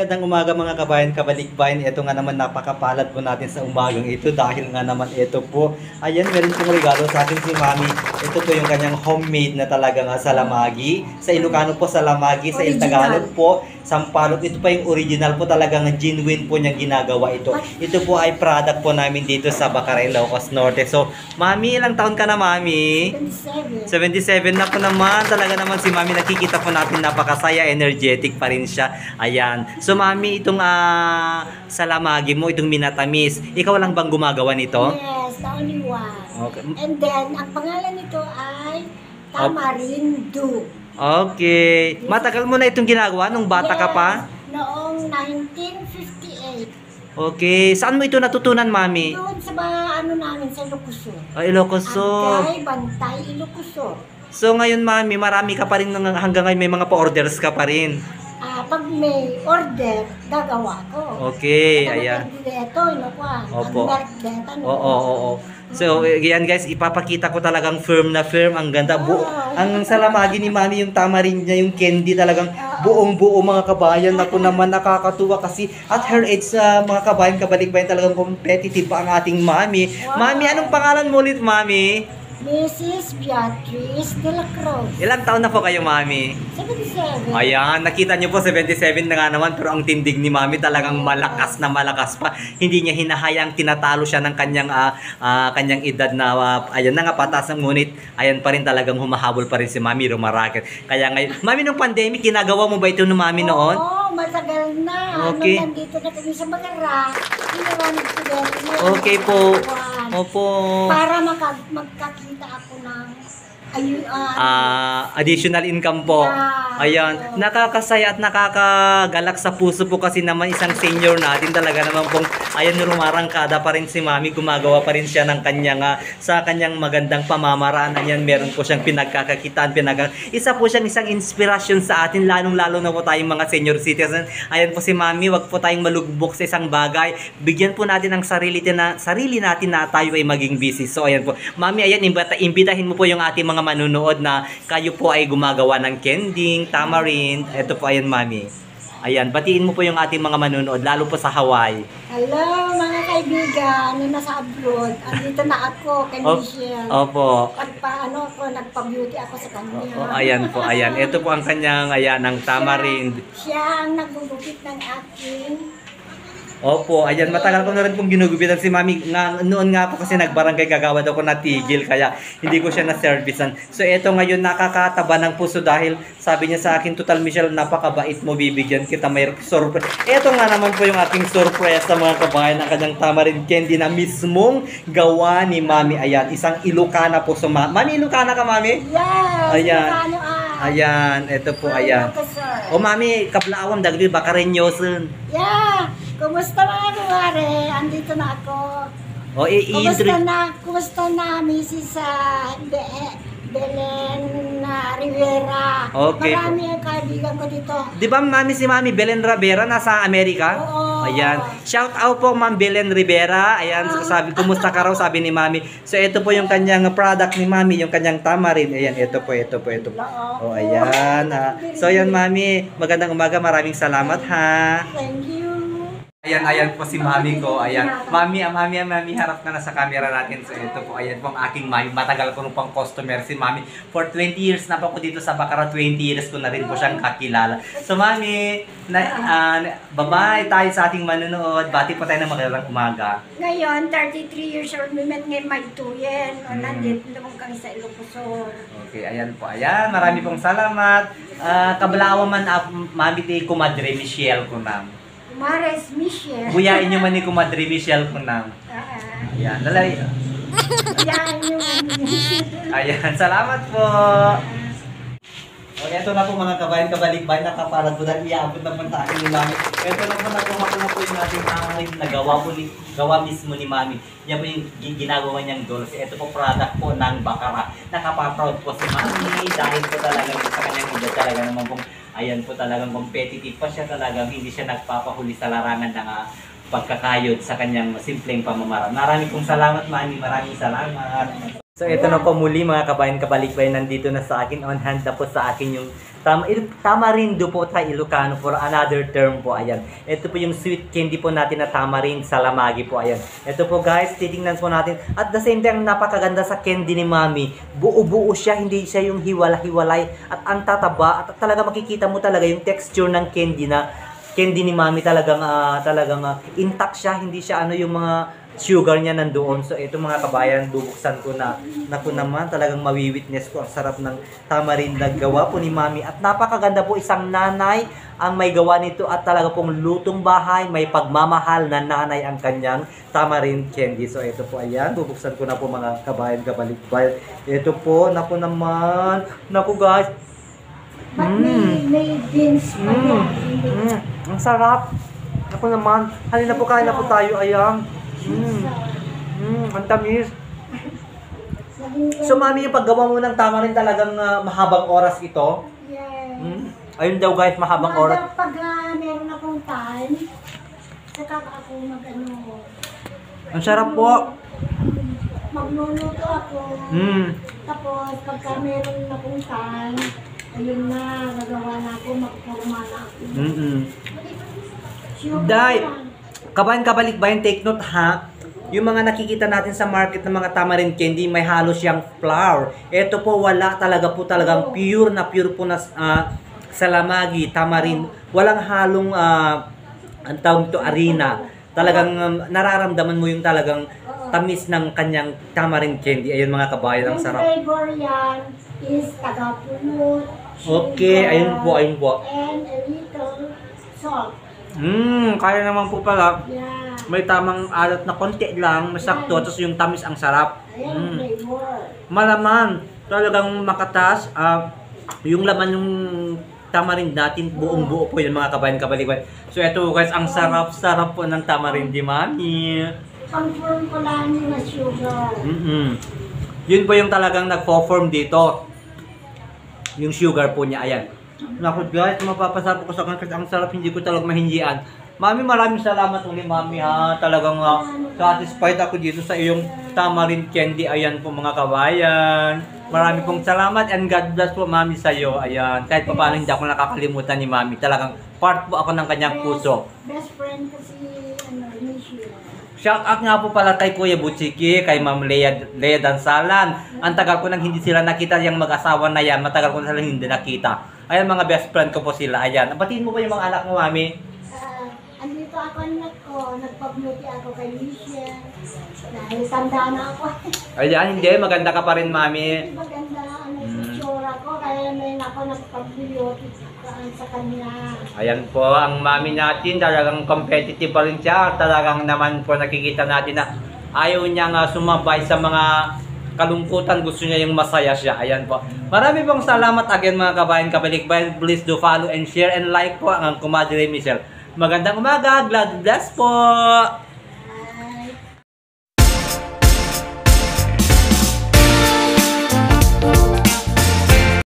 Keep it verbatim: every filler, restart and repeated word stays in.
magandang umaga mga kabayan, kabalikbayan. Ito nga naman napakapalad po natin sa umagang ito dahil nga naman ito po. Ayan, meron pong regalo sa akin si Mami. Ito po yung kanyang homemade na talagang salamagi. Sa Ilocano po salamagi, sa Tagalog po sampalok. Ito pa yung original po, talagang genuine po niyang ginagawa ito. Ito po ay product po namin dito sa Bacaray, Ilocos Norte. So, Mami, ilang taon ka na, Mami? seventy-seven. seventy-seven na po naman. Talaga naman si Mami, nakikita po natin napakasaya, energetic pa rin siya. Ayan. So, Mami, itong uh, salamagi mo, itong minatamis, ikaw lang bang gumagawa nito? Yes, the only one. Okay. And then, ang pangalan nito ay Tamarindo. Okay. Matagal mo na itong ginagawa nung bata yes, ka pa? Noong nineteen fifty-eight. Okay. Saan mo ito natutunan, Mami? Doon sa mga ano namin sa Ilocos. Oh, Ilocos. Agay, Bantay, Ilocos. So, ngayon, Mami, marami ka pa rin hanggang ngayon may mga pa-orders ka pa rin. Ah, pag may order, gagawa ko. Okay, ayan. Ito, ino ko. Opo. Ang Oo, oo, oo. So, yan guys, ipapakita ko talagang firm na firm. Ang ganda. Bu ang salamagi ni Mami, yung tamarind niya, yung candy, talagang buong-buo mga kabayan. Ako naman nakakatuwa kasi at her age sa uh, mga kabayan, kabalikbayan, talagang competitive pa ang ating Mami. Wow. Mami, anong pangalan mo ulit, Mami? Missus Beatriz de la Cruz. Ilang taon na po kayo, Mami? seventy-seven. Ayan, nakita niyo po, seventy-seven na nga naman, pero ang tindig ni Mami talagang malakas na malakas pa. Hindi niya hinahayang tinatalo siya ng kanyang uh, uh, kanyang edad na, uh, ayan na nga, patas ng ngunit, ayan pa rin talagang humahabol pa rin si Mami, rumaraket. Kaya ngayon, Mami, nung pandemic, ginagawa mo ba ito ng Mami noon? Oo, matagal na. Okay. Nung nandito na kami sa Bagara, ginawa ni Kuya. Okay po. Opo. Para maka magkakita ako ng ayun, uh, uh, additional income po. Yeah, Ayan. so, nakakasaya at nakakagalak sa puso po kasi naman isang senior natin talaga naman pong ayan, rumarangkada pa rin si Mami. Gumagawa pa rin siya ng kanyang uh, sa kanyang magandang pamamaraan. Ayan, meron po siyang pinagkakakitaan. Pinag isa po siyang isang inspirasyon sa atin, lalong-lalo na po tayong mga senior citizen. Ayan po si Mami, wag po tayong malugbok sa isang bagay. Bigyan po natin ng sarili, na, sarili natin na tayo ay maging busy. So ayan po. Mami, ayan, imbita, imbitahin mo po yung ating mga manunood na kayo po ay gumagawa ng kending, tamarind. Ito po, ayan, Mami. Ayan, batiin mo po yung ating mga manunood, lalo po sa Hawaii. Hello, mga kaibigan na nasa abroad. Andito na ako kay Michelle. Opo. Pagpaano ako, nagpa-beauty ako sa kanya. Opo, ayan po, ayan. Ito po ang kanyang, ayan, ng tamarind. Siya, siya ang naggugupit ng aking. Opo, ayan, matagal ko na rin pong ginugupitan si Mami. Nga, noon nga po kasi nagbarangay kagawad ako, natigil, kaya hindi ko siya na-servicean. So eto ngayon, nakakataba ng puso dahil sabi niya sa akin, total Michelle, napakabait mo, bibigyan kita, may surprise. Eto nga naman po yung aking surprise sa mga kabayan, ang kanyang tamarind candy na mismong gawa ni Mami. Ayan, isang Ilocana po. So, Ma Mami, Ilocana ka, Mami? Yes, ayan. Ilocano ah. Ayan, eto po, ayan. O Mami, kablawang dagli, bakarenyosun. Yeah. Kumusta mga kumare? Andito na ako. O, i Kumusta na, kumusta na, Missus Uh, Be Belen uh, Rivera. Okay. Marami ang kaibigan ko dito. Di ba, Mami, si Mami Belen Rivera nasa Amerika? Oo. Ayan. Shout out po, Ma'am Belen Rivera. Ayan, sabi, kumusta ka raw, sabi ni Mami. So, ito po yung kanyang product ni Mami, yung kanyang tamarind. Ayan, ito po, ito po, ito po. O, ayan. Ha. So, ayan, Mami. Magandang umaga. Maraming salamat, ha. Thank you. Ayan, ayan po si Mami ko. Ayan. Mami, ah, Mami, ah, Mami, harap ka na sa camera natin. So, ito po, ayan po ang aking Mami. Matagal ko nung pang customer si Mami. For twenty years na po ko dito sa Bacara. twenty years ko na rin po siyang kakilala. So, Mami, na, uh, bye-bye tayo sa ating manunood. Bati po tayo ng magandang umaga. Ngayon, thirty-three years old, may met ngayon may tuyen. O, Hmm. nandito naman kami sa Ilocos. Okay, ayan po. Ayan, marami pong salamat. Uh, kablawa man, uh, Mami, ti Kumadre Michelle ko na. Mares Michelle. Buyain nyo man ni Kumadre Michelle ko na. Uh, Ayan, lalay. yan yung Ayan, salamat po. O, eto na po mga kabayan, kabalikbayan, nakaparad po dahil iabot naman sa akin ni Mami. Eto na po, nakuha ko na po yung ating tamarind na gawa po ni, gawa mismo ni Mami. Yan po yung ginagawa niyang dolls. Ito po product po ng Bacara. Nakapaproud po si Mami dahil po talaga sa kanyang edad talaga naman pong ayan po, talagang competitive pa siya, talagang hindi siya nagpapahuli sa larangan ng uh, pagkakayod sa kanyang simpleng pamamaraan. Marami pong salamat, Mami. Maraming salamat. So ito na po muli mga kabayan kabalik-bayan, nandito na sa akin, on hand na po sa akin yung tam tamarindo po sa Ilocano for another term po, ayan. Ito po yung sweet candy po natin na tamarind salamagi po, ayan. Ito po guys, titingnan po natin. At the same time, napakaganda sa candy ni Mami. Buo-buo siya, hindi siya yung hiwala-hiwalay at ang tataba at talaga makikita mo talaga yung texture ng candy na candy ni Mami talagang uh, talagang uh, intact siya, hindi siya ano yung mga sugar niya nandoon. So ito mga kabayan, bubuksan ko na. Naku naman, talagang mawi-witness ko ang sarap ng tamarind na gawa po ni Mami. At napakaganda po, isang nanay ang may gawa nito at talaga pong lutong bahay, may pagmamahal na nanay ang kanyang tamarind candy. So ito po, ayan, bubuksan ko na po mga kabayan kabalik-bayan. Ito po, naku naman, naku guys. Ba't may, may beans pa Mm. yan? Mm. Ang sarap. Naku naman, halina po, kain na po tayo, ayan. Mm. Mm, ang tamis. So Mami, yung paggawa mo ng tamarin talagang uh, mahabang oras ito. Yes. Mm. Ayun daw guys, mahabang oras. Mada, pag uh, meron akong time, saka ako mag-ano. Ang sarap po. Magluluto ako. Mm. Tapos, pagka meron akong time, ayun na, gagawa na ako, magporma na ako. Mm -mm. Sugar Day, lang. kabayan kabalik-bayan, take note ha. Yung mga nakikita natin sa market ng mga tamarind candy, may halo siyang flour. Ito po, wala talaga po talagang pure na pure po na uh, salamagi, tamarind. Walang halong, uh, ang tawag ito, harina. Talagang um, nararamdaman mo yung talagang tamis ng kanyang tamarind candy. Ayun mga kabayan, ang Yung sarap. flavor yan is tagapulot, Okay, sugar, ayun po, ayun po. and a little salt. Mmm, kaya naman po pala. Yeah. May tamang alat na konti lang, masakto, tapos yung tamis ang sarap. Ayan ang Mm. flavor. Malaman, talagang makatas. Uh, yung laman yung tamarind natin, buong buo po yun mga kabayan kabalikan. So ito guys, ang sarap-sarap po ng tamarind di Mami. Confirm ko lang yung na sugar. Mm -mm. Yun po yung talagang nagpo-form dito. Yung sugar po niya, ayan. Naku guys, mapapasarap ko sa kanya kasi ang sarap, hindi ko talagang mahindian. Mami, maraming salamat ulit Mami ha. Talagang uh, satisfied ako dito sa iyong tamarind candy. Ayan po mga kabayan. Marami pong salamat and God bless po Mami sa iyo. Ayan, kahit pa paano hindi ako nakakalimutan ni Mami. Talagang part po ako ng kanyang puso. Best friend kasi, ano, Nisha. Shout out nga po pala kay Kuya Butchiki, kay Ma'am Lea, Lea Dansalan. Ang tagal ko nang hindi sila nakita, yung mag-asawa na yan. Matagal ko na sila hindi nakita. Ayan, mga best friend ko po sila. Ayan, batiin mo ba yung mga anak mo, Mami? Uh, andito ako anak ko, nagpag-beauty ako kay Nisha. Dahil tanda na ako. Ayan, hindi. Maganda ka pa rin, Mami. Maganda ano yung itsura ko, kaya may ako nagpag-beauty sa kanya. Ayan po, ang Mami natin, talagang competitive pa rin siya. Talagang naman po nakikita natin na ayaw niya nga sumabay sa mga kalungkutan, gusto niya yung masaya siya. Ayan po. Marami pong salamat again mga kabayan kabalik-bayan. Please do follow and share and like po ang Kumadre Michelle. Magandang umaga, God bless po!